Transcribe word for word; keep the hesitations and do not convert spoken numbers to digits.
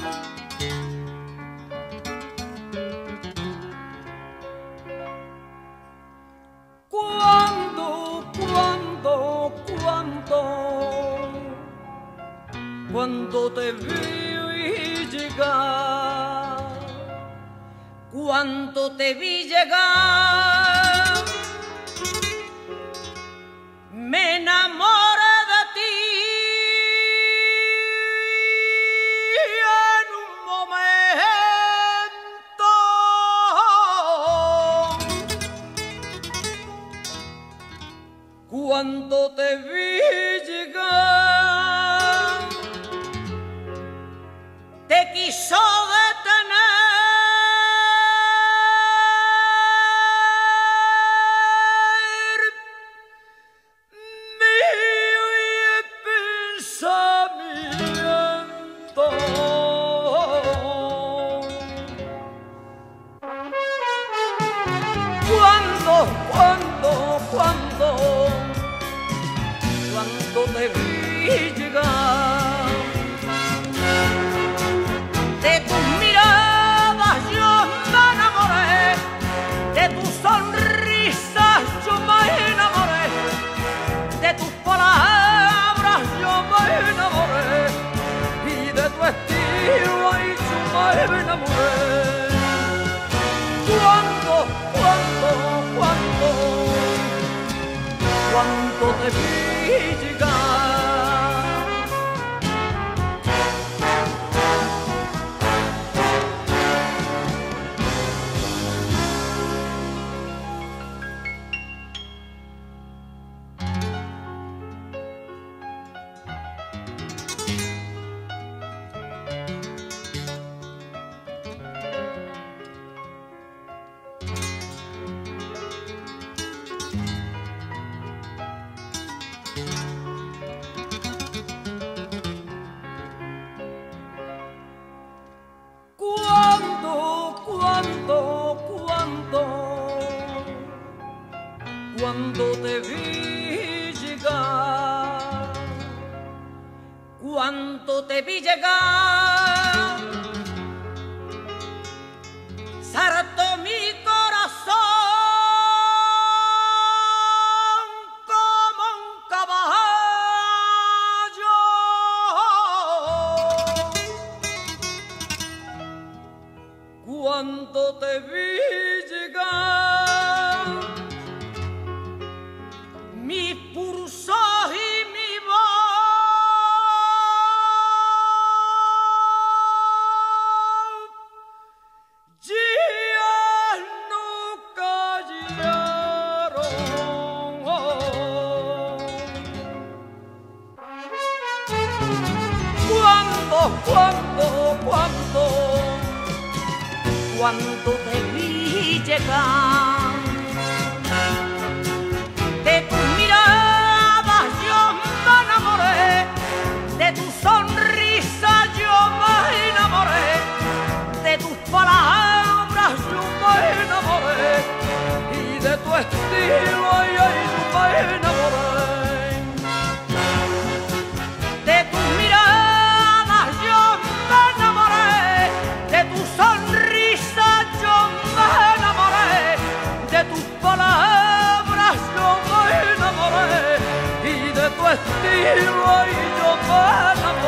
Cuando, cuando, cuando, cuando te vi llegar, cuando te vi llegar, me enamoré de ti en un momento. Cuando te vi llegar, te quiso detener. Cuando, cuando, cuando, cuando te vi llegar, de tus miradas yo me enamoré, de tus sonrisas yo me enamoré, de tus palabras yo me enamoré, y de tu estilo ay, yo me enamoré. Cuando, cuando, cuando, cuando te vi llegar. Cuando te vi llegar, cuando te vi llegar, saltó mi corazón como un caballo. Cuando te vi llegar, mi pulso y mi voz ya no callaron. Cuando, cuando, cuando, cuando te vi llegar, de tus miradas yo me enamoré, de tu sonrisa yo me enamoré, de tus palabras yo me enamoré, y de tu estilo ay, ay, yo me enamoré. De tus miradas yo me enamoré, de tu sonrisa yo me enamoré, de tus palabras yo me enamoré, y de tu estilo ay, yo me enamoré.